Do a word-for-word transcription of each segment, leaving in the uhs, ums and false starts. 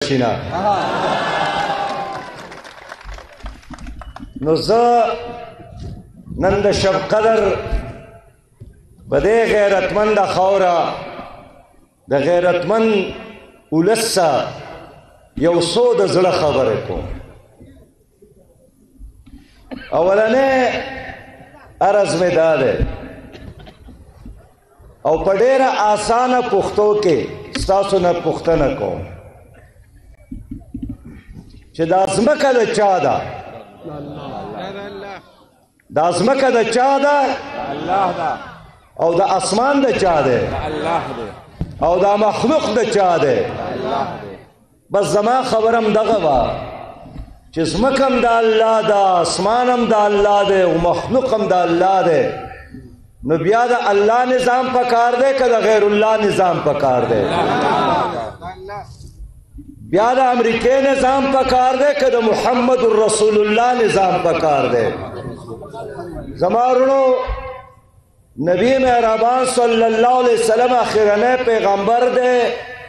رشینا نو زه نن د شب قدر په دې غیرتمنده خاوره د غیرتمند ولس یو څو د زړه خبرې کوم. اولنې عرض مې دا دی او په ډېره اسانه پښتو کې ستاسو نه پوښتنه کوم چې دا ځمکه د چا ده؟ دا ځمکه د چا ده؟ او د اسمان د چا دی؟ او دا مخلوق د چا دی؟ بس زما خبرم دغه وه چې ځمکه هم د الله ده، اسمان هم د الله دی او مخلوق هم د الله دی. نو بیا د الله نظام پکار دی که د غیر الله نظام پکار دی؟ بیا د امریکې نظام پکار دی که د محمد رسول الله نظام پکار دی؟ زما ورونو نبی مهربان صلی الله علیه وسلم اخرنی پیغمبر دی،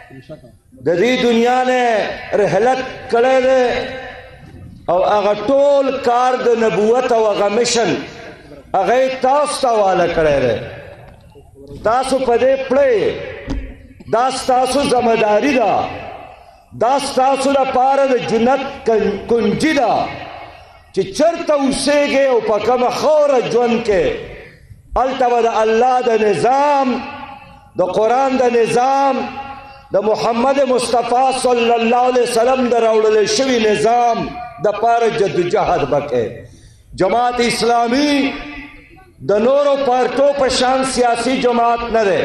د دې دنیا نه رحلت کړی دی او هغه ټول کار د نبوت او هغه مشن هغه یې تاسو ته حواله کړی دی. تاسو په دې پړئ، دا ستاسو ذمہداري ده، دا ستاسو لپاره د جنت کنجي ده چې چېرته اوسېږئ او په کومه خاوره ژوند کې هلته به د الله د نظام، د قرآن د نظام، د محمد مصطفی صلی الله علیه وسلم د راوړل شوي نظام دپاره جدوجهد وکړئ. جماعت اسلامي د نورو پارټو په شان سیاسي جماعت نه دی.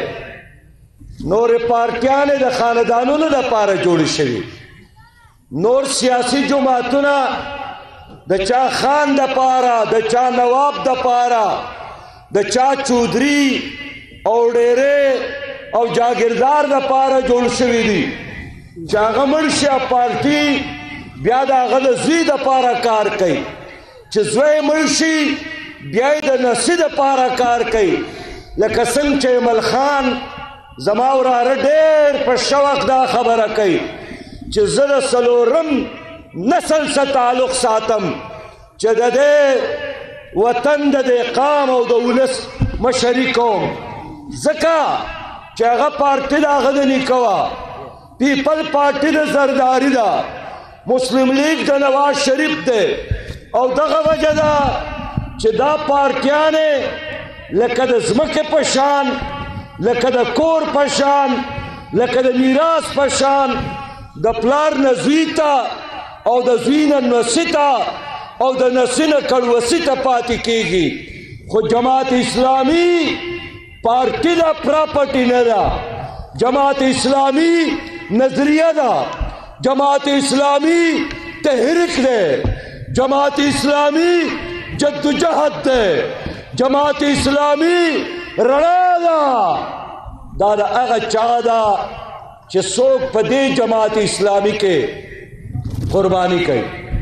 نورې پارټیانې د خاندانونو دپاره جوړې شوي، نور سیاسي جماعتونه د چا خان دپاره، د چا نواب دپاره، د چا چودري او ډېرې او جاگیردار دپاره جوړ شوي دي چې هغه مړ شي پارټي بیا د هغه د زوی دپاره کار کوي، چې زوی مړ شي بیا یې د نسي دپاره کار کوي. لکه څنګه چې ایمل خان زما وراره ډېر په شوق دا خبره کوي چې زه د څلورم نسل سره تعلق ساتم چې د دې وطن د دې قام او د ولس مشري کوم، ځکه چې هغه پارټي د هغه د نیکه وه، پیپل پارټي د زرداري ده، مسلم لیگ د نواز شریف دی. او دغه وجه ده چې دا پارټیانې لکه د ځمکې په شان، لکه د کور په شان، لکه د میراث په شان د پلار نه زوی ته او د زوی نه نسي ته او د نسي نه کړوسي ته پاتې کېږي. خو جماعت اسلامي پارټي ده، پراپرټي نه ده. جماعت اسلامي نظریه ده، جماعت اسلامي تحریک ده، جماعت اسلامي جدوجہد ده، جماعت اسلامي رڼا ده. دا د هغه چا ده چې څوک په دې جماعت اسلامي کې قرباني کوي،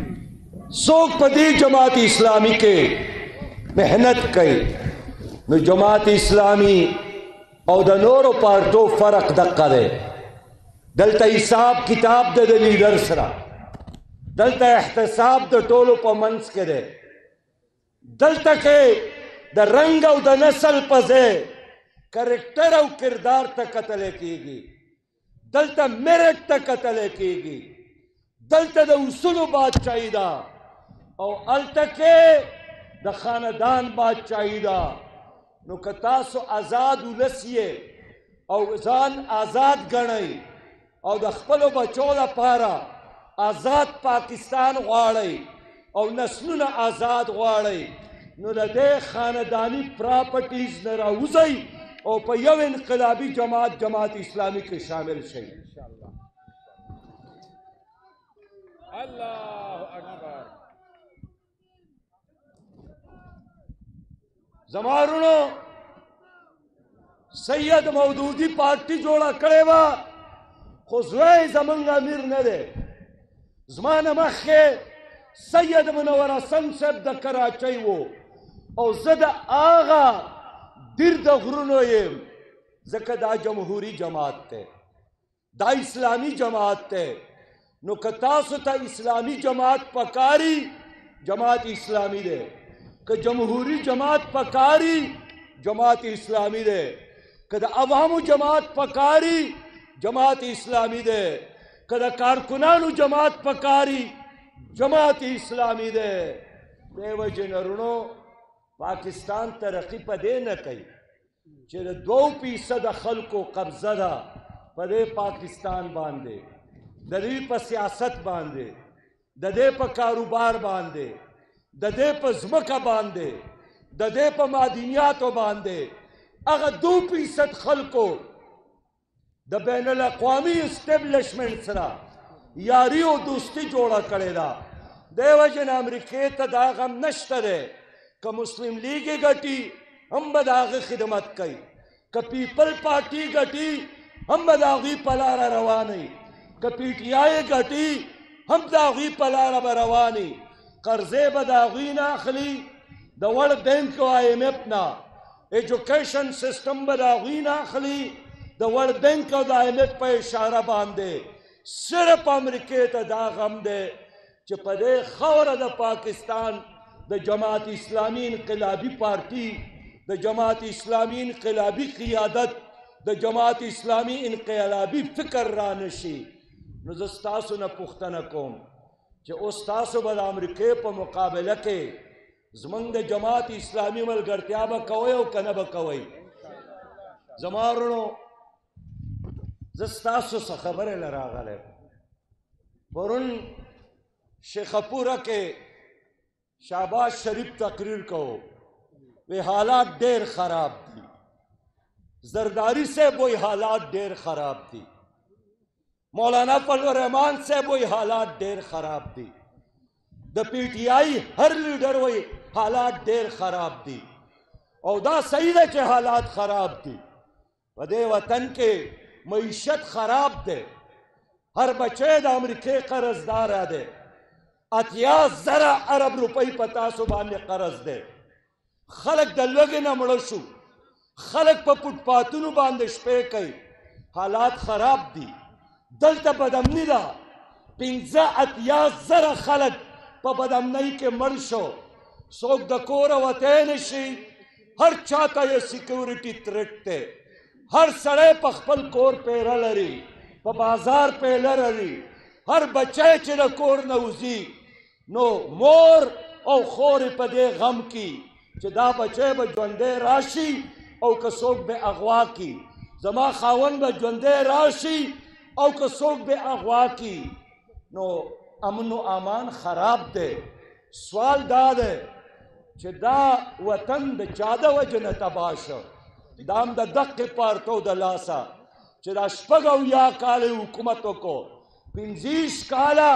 څوک په دې جماعت اسلامي کې محنت کوي. نو جماعت اسلامي او د نورو پارټو فرق دقه دی. دلته حساب کتاب د لیډر سره، دلته احتساب د ټولو په منځ کې دی. دلته کې د رنګ او د نسل په ځای کرکټر او کردار ته کتلی کېږي، دلته میرټ ته کتلی کېږي، دلته د اصولو بادشاهي ده او هلته کې د خاندان بادشاهي ده. نو که تاسو آزاد ولس یې او ځان آزاد ګڼئ او د خپلو بچو لپاره آزاد پاکستان غواړئ او نسلونه آزاد غواړئ، نو د دې خانداني پراپرټیز نه راوځئ او په یو انقلابي جماعت جماعت اسلامي کې شامل شئ. الله اکبر. زما ورونو سید مودودي پارټي جوړه کړې وه، خو زوی زمونږ امیر نه دی. زما نه مخکې سید منور حسن صاحب د کراچۍ و او زه د هغه دیر د غرونو یم، ځکه دا جمهوري جماعت دی، دا اسلامي جماعت دی، نو که تاسو ته اسلامی جماعت پکاري جماعت اسلامی دی، که جمهوری جماعت پکاري جماعت اسلامی دی، که د عوامو جماعت پکاري جماعت اسلامی دی، که د کارکنانو جماعت پکاري جماعت اسلامی دی. دې وجې نه رونو پاکستان ترقي په دې نه کوي چې د دوو فیصده خلکو قبضه ده په دې پاکستان باندې، د دې په سیاست باندې، د دې په کاروبار باندې، د دې په ځمکه باندې، د دې په معدنیاتو باندې. هغه دو فیصد خلکو د بین الاقوامي اسټیبلشمنټ سره یاري او دوستي جوړه کړې ده. دې وجې نه امریکې ته دا غم نشته دی که مسلم لیګ یې ګټي هم به د هغې خدمت کوي، که پیپل پارټي ګټي هم به د هغوی په لاره روانوي، که پی ټي آی ګټي هم د هغوی په لاره به رواني. قرضې به د هغوی نه اخلي، د ورلډ بینک او آی ایم ایف نه. ایجوکیشن سسټم به د هغوی نه اخلي، د ورلډ بینک او د آی ایم ایف په اشاره باندې. صرف امریکې ته دا غم دی چې په دې خاوره د پاکستان د جماعت اسلامي انقلابي پارټي، د جماعت اسلامي انقلابي قیادت، د جماعت اسلامي انقلابي فکر را نشي. نو زه ستاسو نه پوښتنه کوم چې اوس تاسو به د امریکې په مقابله کې زموږ د جماعت اسلامي ملګرتیا به کوئ او که نه به کوئ؟ زما وروڼو زه ستاسو څه خبرې له راغلی پرون شیخپوره کې شهباز شریف تقریر کو وی حالات ډېر خراب دي، زرداری صاحب وی حالات ډېر خراب دي، مولانا فضل الرحمان صاحب وی حالات ډېر خراب دي، د پی ټی آی هر لیډر وی حالات ډېر خراب دي. او دا صحیح ده چې حالات خراب دي. په دې وطن کې معیشت خراب دی، هر بچی د امریکې قرضدار دی، اتیا زره ارب روپۍ په تاسو باندې قرض دی. خلک د لوږې نه مړه شو، خلک په فوټپاتونو باندې شپې کوي. حالات خراب دي. دلته بدامني ده، پنځه اتیا زره خلک په بدامنۍ کې مړ شو. څوک د کوره وتی نه شي، هر چاته یې سیکیورټي تھریټ دی. هر سړی په خپل کور پیره لري، په بازار پیله لري. هر بچی چې د کور نه وځي نو مور او خورې په دې غم کې چې دا بچی به ژوندی راشي او که څوک به اغوا کي، زما خاوند به ژوندی راشي او که څوک به اغوا کي. نو امن و امان خراب دی. سوال دا دی چې دا وطن د چا د وجې نه تباه شو؟ دا هم د دقې پارټو د لاسه چې دا شپږ اویا کاله حکومت وکړو. پنځیس کاله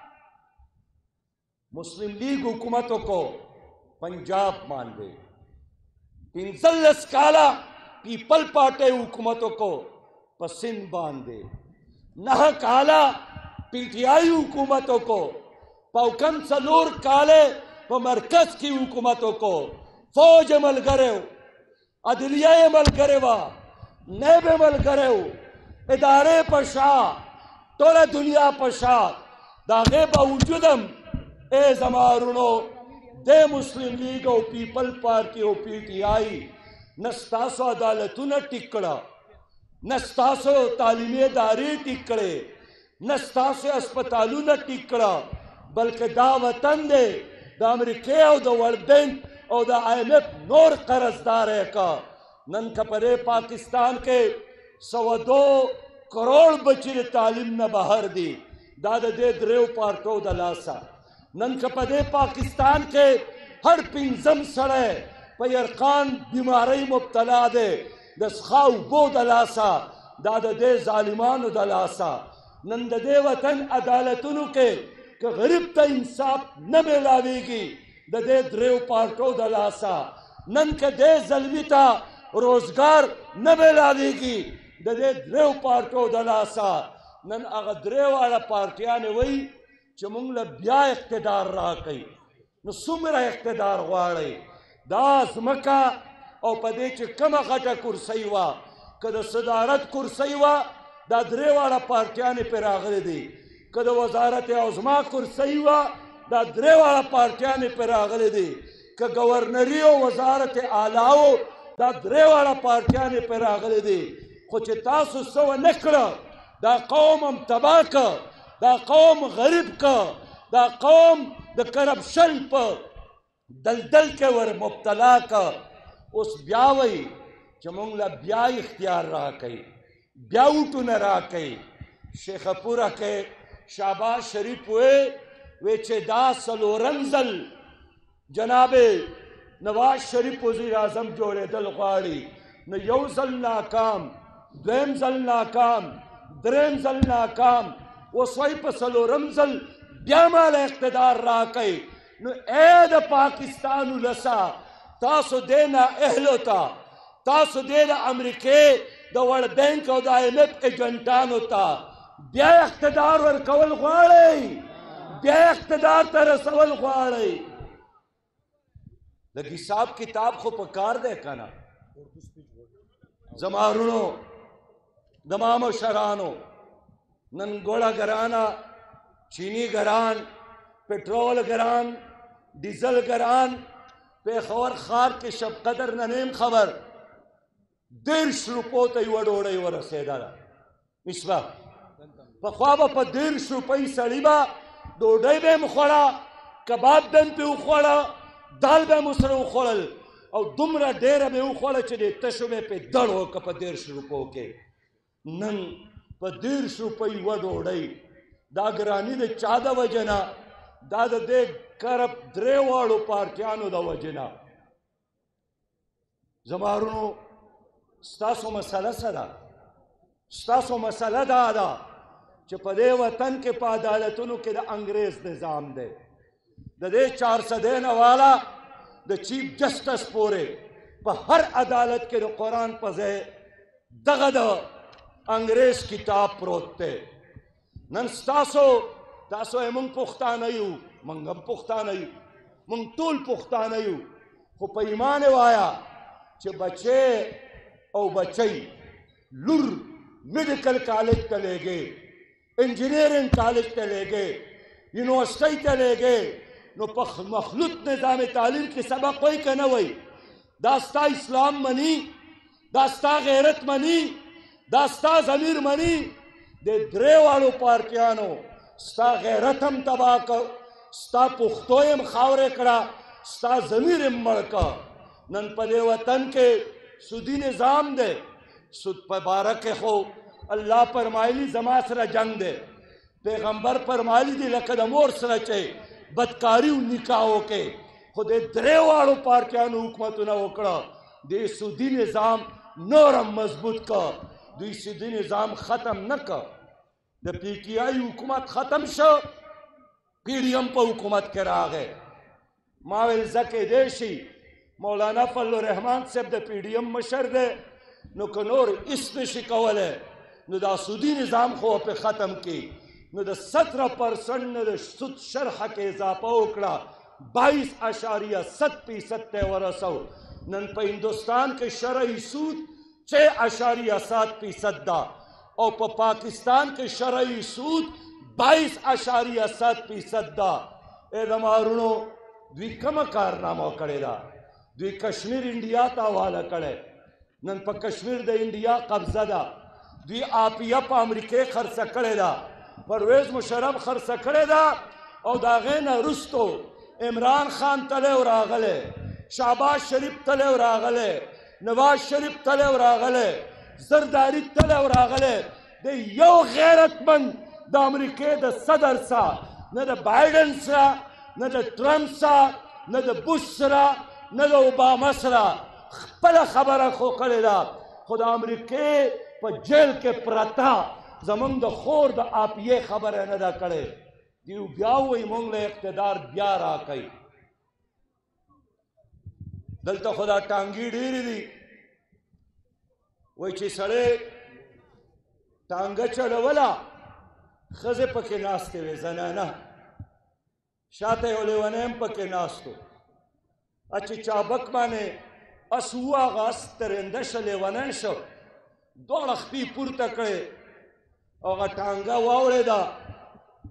مسلم لیگ حکومت وکړو پنجاب باندې، پنځلس کاله پیپل پارټۍ حکومت وکړو په سندھ باندې، نهه کاله پی ټی آی حکومت وکړو، په کم څلور کاله په مرکز کې حکومت وکړو. فوج یې ملګری و، عدلیه یې ملګری وه، نیب یې ملګری و، ادارې په شا، ټوله دنیا په شا. د هغې باوجود هم ای زما وروڼو د مسلم لیگ او پیپل پارټي او پی ټي آی نه ستاسو عدالتونه ټیک کړه، نه ستاسو تعلیمي ادارې ټیک کړې، نه ستاسو هسپتالونه ټیک کړه، بلکې دا وطن دی د امریکې او د ورلډ بینک او د آی ایم ایف نور قرضدار یې کا. نن که په دې پاکستان کې سوه دو کروڑ بچي د تعلیم نه بهر دي، دا د دې دریو پارټو د لاسه. نن که په دې پاکستان کې هر پنځم سړی په یرقان بیمارۍ مبتلا دی، د څښا اوبو د لاسه، دا د دې ظالمانو د لاسه. نن د دې وطن عدالتونو کې که غریب ته انصاف نه میلاویږي، د دې دریو پارټو د لاسه. نن که دې زلمي ته روزګار نه میلاویږي، د دې دریو پارټو د لاسه. نن هغه درې واړه پارټیانې وایي چې موږ له بیا اقتدار راکوي. نو څومره اقتدار غواړئ؟ دا ځمکه او په دې چې کومه غټه کرسۍ وه، که د صدارت کرسۍ وه، دا درې واړه پارټیانې پرې راغلې دي. که د وزارت عظما کرسۍ وه دا درې واړه پارټیانې پرې راغلې دي، که ګورنري او وزارت اعلی و دا درې واړه پارټیانې پرې راغلې دي. خو چې تاسو څه ونه کړه دا قوم هم تباه که، دا قوم غریب که، دا قوم د کرپشن په دلدل کې ور مبتلا که. اوس بیا وایي چې موږ له بیا اختیار راکوي، بیا وټونه راکوي. شیخه پوره کې شهباز شریف وی وی چې دا څلورم ځل جناب نواز شریف وزیر اعظم جوړېدل غواړي، نو یو ځل ناکام، دویم ځل ناکام، دریم ځل ناکام، اوس وایي په څلورم ځل بیا ماله اقتدار راکوي. نو ای د پاکستان ولسه تاسو دې نااهلو ته، تاسو دې د امریکې د ورلډ بینک او د آی ایم ایف ایجنټانو ته بیا اقتدار ورکول غواړئ، بیا اقتدار ته رسول غواړئ. لږ حساب کتاب خو په کار دی که نه؟ زما وروڼو زما مشرانو، نن ګوړه ګرانه، چینی ګران، پټرول ګران، ډیزل ګران. پېښور ښار کې شب قدر نه نیم خبر دېرش روپو ته یوه ډوډۍ ورسېدله. مصباح پخوا به په دېرش روپۍ سړي به ډوډۍ به یې م خوړه، کباب به یې پې وخوړه، دال به یې م سره وخوړل، او دومره ډېره به یې وخوړه چې د تشو به یې پې دړ وکړه په دېرش روپو کې. نن په دېرش روپۍ یوه ډوډۍ، دا ګراني د چا د وجې نه؟ دا د دې کرپ درې واړو پارټیانو د وجې نه. زما وروڼو ستاسو مسله څه ده؟ ستاسو مسله دا ده چې په دې وطن کې په عدالتونو کې د انګریز نظام دی، د دې چار سدې نه والا د چیف جسټس پورې په هر عدالت کې د قرآن په ځای دغه د انګریز کتاب پروت دی. نن ستاسو تاسو یې موږ پښتانه یو، موږ هم پښتانه یو، موږ ټول پښتانه یو، خو په ایمان یې وایه چې بچی او بچی لور میډیکل کالج ته لیږې، انجینیرنگ کالج ته لیږې، یونیورسٹۍ ته لیږې، نو په مخلوط نظام تعلیم کې سبق وایي که نه وایي؟ دا ستا اسلام مني؟ دا ستا غیرت مني؟ دا ستا ضمیر مني؟ د درې واړو پارټیانو ستا غیرت هم تباه کړ، ستا پښتو یې هم خاورې کړه، ستا ضمیر یې مړ کړه. نن په دې وطن کې سودي نظام دی. سود په باره کې خو الله فرمایلي زما سره جنگ دی، پیغمبر فرمایلي دي لکه د مور سره چې بدکاري او نکاح وکړې. خو د درې واړو پارټیانو حکومتونه وکړه، د سودي نظام نور هم مضبوط کړه، دوی سودي نظام ختم نه کړ. د پی ټي آی حکومت ختم شو، پی ډي ایم په حکومت کې راغی. ما ویل زه کیدی شي مولانا فضل الرحمن صاحب د پی ډي ایم مشر دی، نو که نور هېڅ نشي کولی نو دا سودي نظام خو پې ختم کړي. نو د ستره پرسنټ نه د سود شرحه کې اضافه وکړه، بایس اشاریه ست فیصد ته ورسو. نن په هندوستان کې شرعي سود چھ اشاریه سات فیصد ده، او په پاکستان کې شرعي سود بایس اشاریه سات فیصد ده. ای زما وروڼو دوی کومه کارنامه کړې ده؟ دوی کشمیر انډیا ته حواله کړی، نن په کشمیر د انډیا قبضه ده. دوی آپیه په امریکې خرڅه کړې ده، پرویز مشرف خرڅه کړې ده، او د هغې نه وروستو عمران خان تلی و راغلی، شهباز شریف تلی و راغلی، نواز شریف تلی و راغلی، زرداری تلی و راغلی. د یو غیرتمند د امریکې د صدر سره، نه د بایډن سره، نه د ټرمپ سره، نه د بوش سره، نه د اوباما سره خپله خبره خو کړې ده. خو د امریکې په جیل کې پرته زمونږ د خور د آپیې خبره نه ده کړې. دیو بیا وایي مونږ له اقتدار بیا راکوي. دلته خو دا ټانګې ډېرې دي، وایي چې سړی ټانګه چلوله، ښځې پکې ناستې وې، زنانه شاته یو لیونی هم پکې ناست و. چې چابک باندې اس وهغه اس ترنده شه، لیونی شو، دواړه خپې پورته کړې او هغه ټانګه واورېده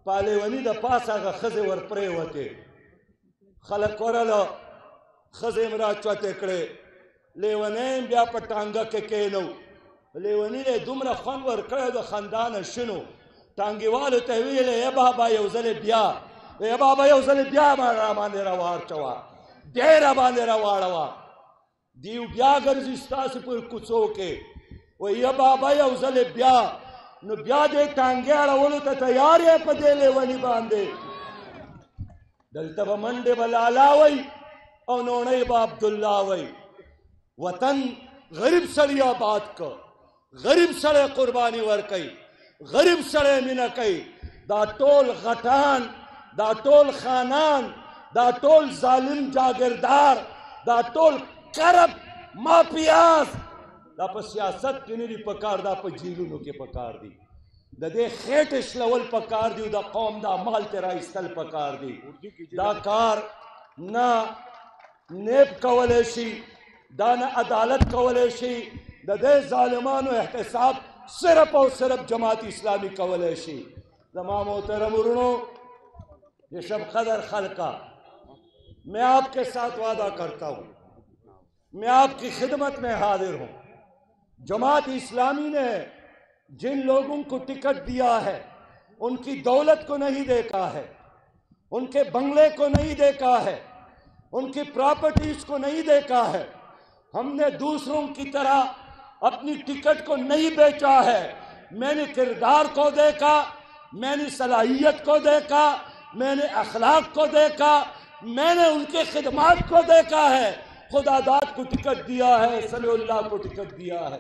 پالیونی د پاسه هغه ښځې ور پرېوتې، خلک ورله ښځې م را چوتې کړې، لیونی م بیا په ټانګه کې کېنو. لیوني یې دومره خوند ورکړی د خندا نه شنو. ټانګېوالو ته یې ویلې ای بابا یو ځلې بیا ای بابا یو ځلې بیا ما را باندې راواچوه، بیا یې را باندې راواړوه. دیو بیا ګرځي ستاسې په کوڅو کې، وایي یا بابا یو ځلې بیا، نو بیا دې ټانګې اړولو ته تیار یې په دې لیوني باندې. دلته به منډې به لالا وی او نوڼۍ به عبدالله وی. وطن غریب سړی آباد که، غریب سړی قربانی ورکوي، غریب سړی مینه کوي. دا ټول غټان، دا ټول خانان، دا ټول ظالم جاگیردار، دا ټول کرب مافیاز دا په سیاست کې نه دي پکار، دا په جیلونو کې پکار دي. د دې خېټې شلول پکار دي او د قوم دا مال ته رایستل پکار دي. دا کار نه نیب کولی شي، دا نه عدالت کولی شي. د دې ظالمانو احتساب صرف اور صرف جماعت اسلامی کولی شي. زما محترم ورونو، یہ شب قدر خلقہ، میں آپ کے ساتھ وعدہ کرتا ہوں، میں آپ کی خدمت میں حاضر ہوں. جماعت اسلامی نے جن لوگوں کو ٹکٹ دیا ہے ان کی دولت کو نہیں دیکھا ہے، ان کے بنگلے کو نہیں دیکھا ہے، ان کی پراپرٹیز کو نہیں دیکھا ہے. ہم نے دوسروں کی طرح اپنی ٹکٹ کو نہیں بیچا ہے. میں نے کردار کو دیکھا، میں نے صلاحیت کو دیکھا، میں نے اخلاق کو دیکھا، میں نے ان کے خدمات کو دیکھا ہے. خدا داد کو ٹکٹ دیا ہے، صلی اللہ کو ٹکٹ دیا ہے.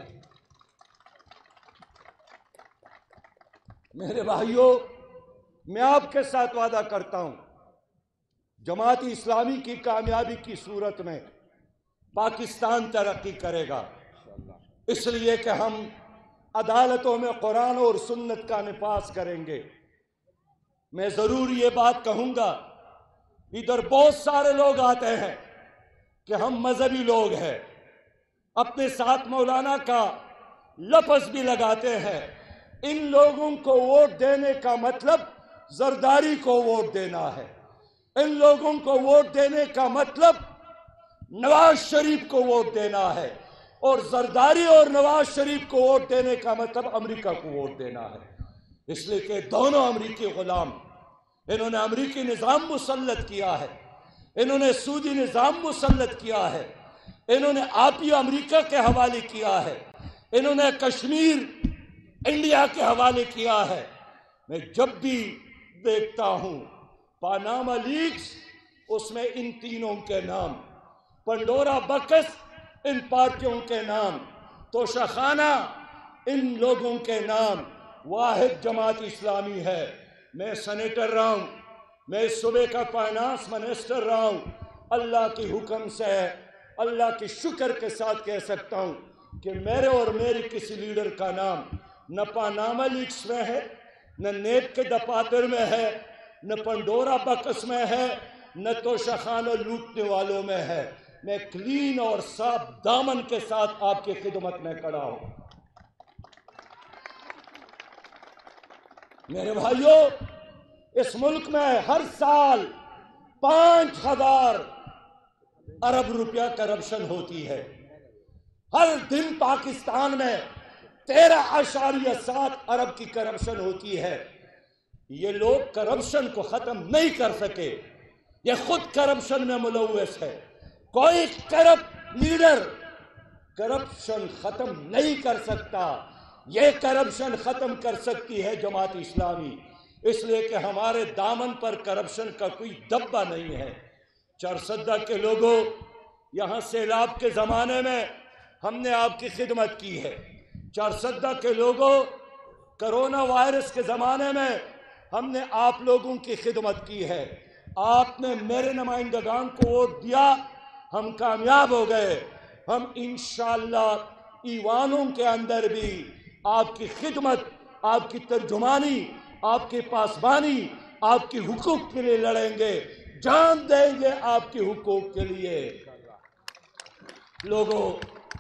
میرے بھائیوں، میں آپ کے ساتھ وعدہ کرتا ہوں، جماعت اسلامی کی کامیابی کی صورت میں پاکستان ترقی کرے گا، اس لیے کہ ہم عدالتوں میں قرآن اور سنت کا نفاذ کریں گے. میں ضرور یہ بات کہوں گا، ادھر بہت سارے لوگ آتے ہیں کہ ہم مذہبی لوگ ہیں، اپنے ساتھ مولانا کا لفظ بھی لگاتے ہیں. ان لوگوں کو ووٹ دینے کا مطلب زرداری کو ووٹ دینا ہے. ان لوگوں کو ووٹ دینے کا مطلب نواز شریف کو ووٹ دینا ہے، اور زرداری اور نواز شریف کو ووٹ دینے کا مطلب امریکہ کو ووٹ دینا ہے. اس لیے کہ دونوں امریکی غلام، انہوں نے امریکی نظام مسلط کیا ہے، انہوں نے سعودی نظام مسلط کیا ہے، انہوں نے آپی امریکہ کے حوالے کیا ہے، انہوں نے کشمیر انڈیا کے حوالے کیا ہے. میں جب بھی دیکھتا ہوں پاناما لیکس، اس میں ان تینوں کے نام، پنڈورا بکس ان پارٹیوں کے نام، توشخانہ ان لوگوں کے نام. واحد جماعت اسلامی ہے. میں سینیٹر رہا ہوں، میں صوبے کا فائنانس منسٹر رہا ہوں. اللہ کی حکم سے، اللہ کی شکر کے ساتھ کہہ سکتا ہوں کہ میرے اور میری کسی لیڈر کا نام نہ پاناما لیکس میں ہے، نہ نیب کے دفاتر میں ہے، نہ پنڈورا بکس میں ہے، نہ توشخانہ لوٹنے والوں میں ہے. میں کلین اور صاف دامن کے ساتھ آپ کی خدمت میں کھڑا ہوں. میرے بھائیوں، اس ملک میں ہر سال پانچ ہزار ارب روپیہ کرپشن ہوتی ہے. ہر دن پاکستان میں تیرہ اشاریہ سات ارب کی کرپشن ہوتی ہے. یہ لوگ کرپشن کو ختم نہیں کر سکے، یہ خود کرپشن میں ملوث ہے. کوئی کرپٹ لیڈر کرپشن ختم نہیں کر سکتا. یہ کرپشن ختم کر سکتی ہے جماعت اسلامی، اس لیے کہ ہمارے دامن پر کرپشن کا کوئی دبا نہیں ہے. چارسدہ کے لوگوں، یہاں سیلاب کے زمانے میں ہم نے آپ کی خدمت کی ہے. چارسدہ کے لوگوں، کرونا وائرس کے زمانے میں ہم نے آپ لوگوں کی خدمت کی ہے. آپ نے میرے نمائندگان کو ووٹ دیا، ہم کامیاب ہو گئے. ہم انشاءاللہ ایوانوں کے اندر بھی آپ کی خدمت، آپ کی ترجمانی، آپ کی پاسبانی، آپ کی حقوق کے لیے لڑیں گے، جان دیں گے آپ کی حقوق کے لیے. لوگوں،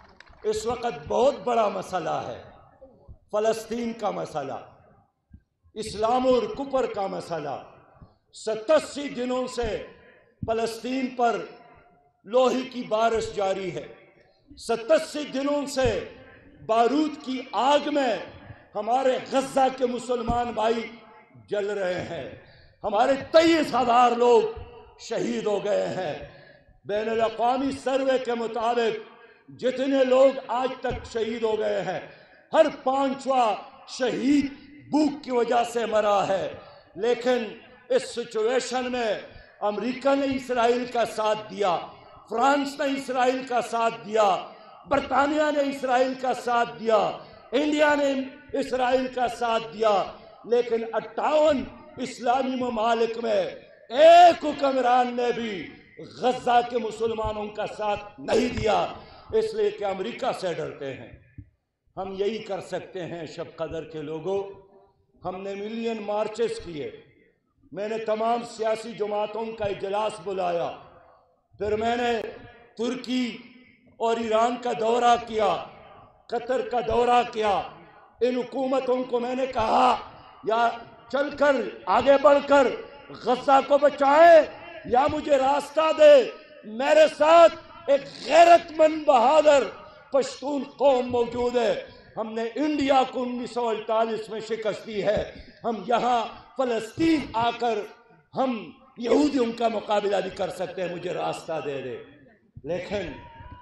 اس وقت بہت بڑا مسئلہ ہے، فلسطین کا مسئلہ. اسلام اور کفر کا مسئلہ، ستاسی دنوں سے فلسطین پر لوہے کی بارش جاری ہے، ستاسی دنوں سے بارود کی آگ میں ہمارے غزہ کے مسلمان بھائی جل رہے ہیں، ہمارے تیئیس ہزار لوگ شہید ہو گئے ہیں۔ بین الاقوامی سروے کے مطابق جتنے لوگ آج تک شہید ہو گئے ہیں، ہر پانچواں شہید بھوک کی وجہ سے مرا ہے۔ لیکن اس سچویشن میں امریکہ نے اسرائیل کا ساتھ دیا، فرانس نے اسرائیل کا ساتھ دیا، برطانیہ نے اسرائیل کا ساتھ دیا، انڈیا نے اسرائیل کا ساتھ دیا، لیکن اٹھاون اسلامی ممالک میں ایک حکمران نے بھی غزہ کے مسلمانوں کا ساتھ نہیں دیا، اس لیے کہ امریکہ سے ڈرتے ہیں۔ ہم یہی کر سکتے ہیں شب قدر کے لوگوں۔ ہم نے ملین مارچز کیے، میں نے تمام سیاسی جماعتوں کا اجلاس بلایا، پھر میں نے ترکی اور ایران کا دورہ کیا، قطر کا دورہ کیا۔ ان حکومتوں کو میں نے کہا یا چل کر آگے بڑھ کر غزہ کو بچائیں یا مجھے راستہ دے۔ میرے ساتھ ایک غیرت مند بہادر پشتون قوم موجود ہے۔ ہم نے انڈیا کو انیس سو اڑتالیس میں شکست دی ہے، ہم یہاں فلسطین آ کر ہم یہودیوں کا مقابلہ بھی کر سکتے ہیں، مجھے راستہ دے دے۔ لیکن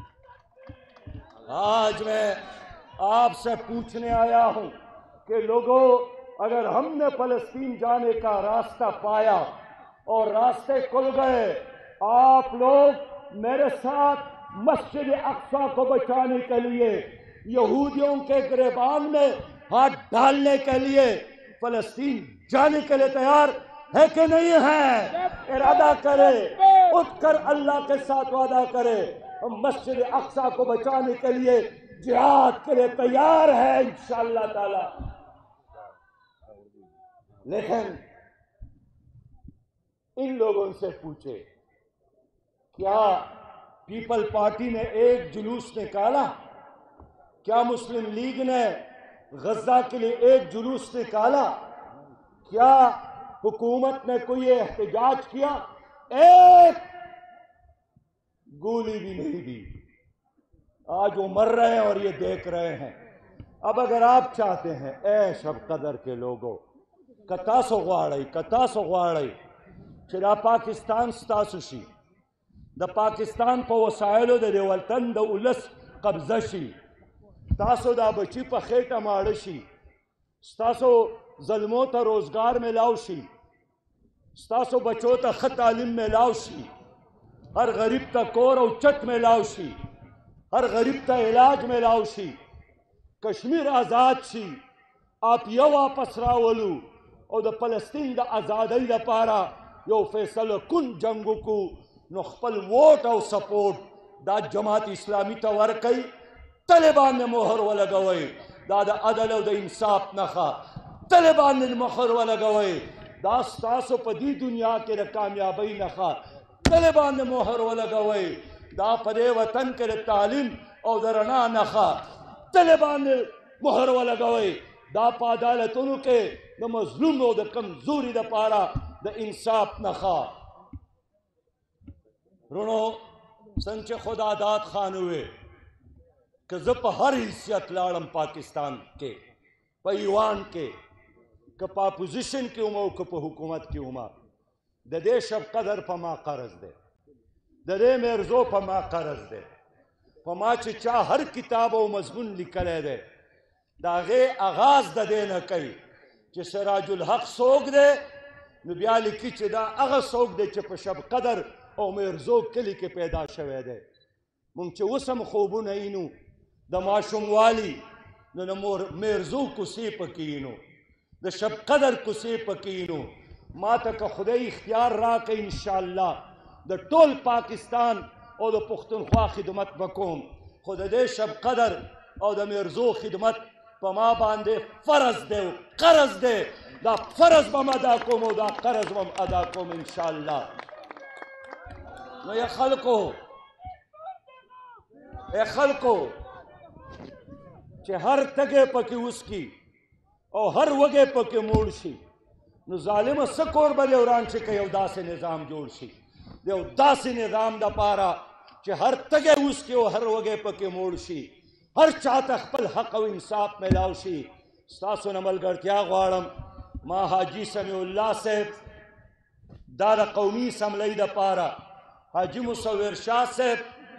آج میں آپ سے پوچھنے آیا ہوں کہ لوگوں، اگر ہم نے فلسطین جانے کا راستہ پایا اور راستے کھل گئے، آپ لوگ میرے ساتھ مسجد اقصی کو بچانے کے لیے، یہودیوں کے گریبان میں ہاتھ ڈالنے کے لیے فلسطین جانے کے لیے تیار ہے کہ نہیں ہے؟ ارادہ کرے، اٹھ کر اللہ کے ساتھ وعدہ کرے، ہم مسجد اقصی کو بچانے کے لیے جہاد کے لیے تیار ہے انشاءاللہ تعالی۔ لیکن ان لوگوں سے پوچھے، کیا پیپل پارٹی نے ایک جلوس نکالا؟ کیا مسلم لیگ نے غزہ کے لیے ایک جلوس نکالا؟ کیا حکومت نے کوئی احتجاج کیا؟ ایک گولی بھی نہیں دی۔ آج وہ مر رہے ہیں اور یہ دیکھ رہے ہیں۔ اب اگر آپ چاہتے ہیں اے شب قدر کے لوگوں، کتاسو غواړی کتاسو غواړی چې دا پاکستان ستاسو شي، د پاکستان په وسایلو د دې وطن د ولس قبضه شي، تاسو دا بچی په خېټه ماړه شي، ستاسو ظلمو ته روزگار ملاو شي، ستاسو بچو ته ښه تعلیم ملاو شي، ہر غریب ته کور او چت ملاو شي، ہر غریب ته علاج ملاو شي، کشمیر آزاد شي، آپ یو واپس راولو او د فلسطین د ازادۍ لپاره یو فیصله کن جنگ وکړو، نو خپل ووټ او سپورټ دا جماعت اسلامی ته ورکئ، طالبان نے مہر ولګوئ، دا د عدل او د انصاف نښه، طالبان نے مہر ولګوئ، دا ستاسو په دې دنیا کې د کامیابۍ نښه، طالبان نے مہر ولګوئ، دا په دې وطن کې د تعلیم او د رڼا نښه، طالبان نے مہر ولګوئ، دا په عدالتونو کې د مظلوم او د کمزوري دپاره د انصاف نښه۔ رونو څنګه چې خدا داد خان ووی کہ زه په هر حیثیت لاړم پاکستان کې، په ایوان کې، که په اپوزیشن کې وم او که په حکومت کې وم، د دې شب قدر په ما قرض دی، د دې میرزو په ما قرض دی، په ما چې چا هر کتاب او مضمون لیکلی دی، د هغې آغاز د دې نه کوي چې سراج الحق څوک دی، نو بیا لیکي چې دا هغه څوک دی چې په شب قدر او میرزو کلي کې پیدا شوی دی۔ مونږ چې اوس هم خوبونه وینو د ماشوموالي، نو د میرزو کوڅې پکې وینو، د شب قدر کوڅې پکې وینو۔ ما ته که خدای اختیار راکړي انشاءالله د ټول پاکستان او د پښتونخوا خدمت به کوم، خو د دې شب قدر او د میرزو خدمت په ما باندې فرض دی او قرض دی، دا فرض به م ادا کوم او دا قرض به م ادا کوم انشاءالله۔ نو یا خلکو اے خلکو چې هر تږی پکې وسکي، او هر وګه پکې موړ شي نو ظالم څه کور به وران شي که یو داسې نظام جوړ شي د یو داسې نظام دپاره چې هر تږی اوس کې او هر وګی پکې موړ شي هر چاته خپل حق او انصاف میلاو شي ستاسو نه ملګرتیا غواړم ما حاجي سمیع الله صاحب دا د قومي اسمبلۍ دپاره حاجي مصور شاه صاحب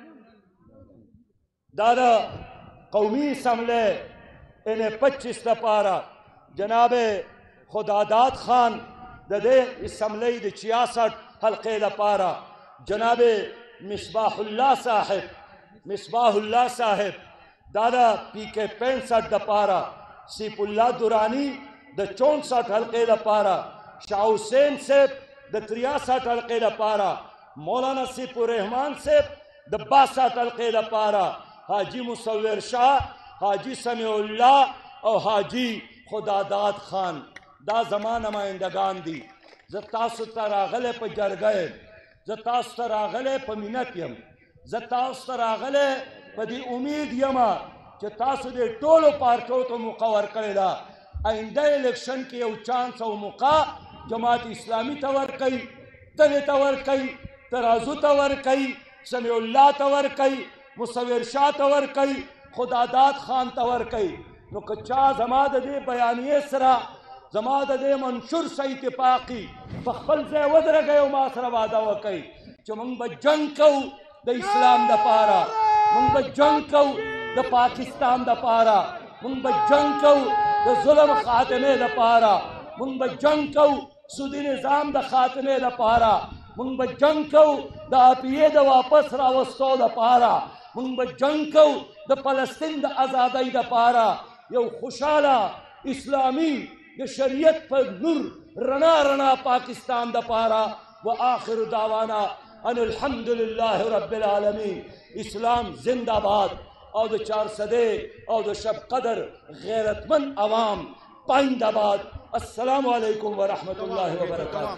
دا د قومي اسمبلۍ ان پچیس دپاره جناب خداداد خان د دې اسمبلۍ د چھیاسٹھ حلقې دپاره جناب مصباح الله صاحب مصباح الله صاحب دا د پی کے پینسٹھ دپاره سیف الله درانی د چونسٹھ حلقې دپاره شاه حسین صاحب د تریاسٹھ حلقې دپاره مولانا سیف الرحمان صاحب د باسٹھ حلقې دپاره حاجی مصور شاه حاجی سمیع الله او حاجی خداداد خان دا زما نمائندگان دي زه تاسو ته راغلی په جرګه یم زه تاسو ته راغلی په مینت یم زه تاسو ته راغلی په دې امید یم چې تاسو دې ټولو پارټیو ته موقع ورکړې ده آینده الیکشن کې یو چانس او موقع جماعت اسلامي ته ورکوي تلې ته ورکوي ترازو ته ورکوي سمیع الله ته ورکوي مصور شاه ته ورکوي خداداد خان ته ورکوي نو که چا زما د دې بیانیې سره زما د دې منشور سره اتفاقي په خپل ځای ودرېږئ او ما سره واده وکئ چې موږ به جنګ کوو د اسلام دپاره موږ به جنګ کوو د پاکستان دپاره موږ به جنګ کوو د ظلم خاتمې دپاره موږ به جنګ کوو سودي نظام د خاتمې دپاره موږ به جنګ کوو د اپیې د واپس راوستو دپاره موږ به جنګ کوو د فلسطین د ازادۍ دپاره یو خوشحاله اسلامي د شریعت پر نور رڼا رڼا پاکستان دپاره وآخر دعوانا ان الحمد لله رب العالمین اسلام زندہ باد او د چارسدے او د شب قدر غیرتمند عوام پائندہ باد السلام علیکم ورحمۃ اللہ وبرکاتہ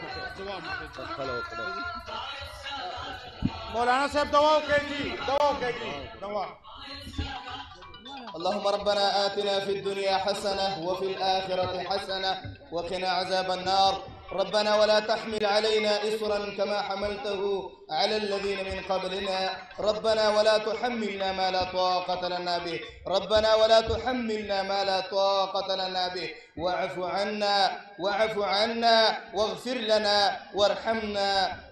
مولانا صاحب دعا کیجی دعا کیجی دعا اللهم ربنا آتنا في الدنيا حسنة وفي الآخرة حسنة وقنا عذاب النار ربنا ولا تحمل علينا إصرا كما حملته على الذين من قبلنا ربنا ولا تحملنا ما لا طاقة لنا به ربنا ولا تحملنا ما لا طاقة لنا به واعف عنا واعف عنا واغفر لنا وارحمنا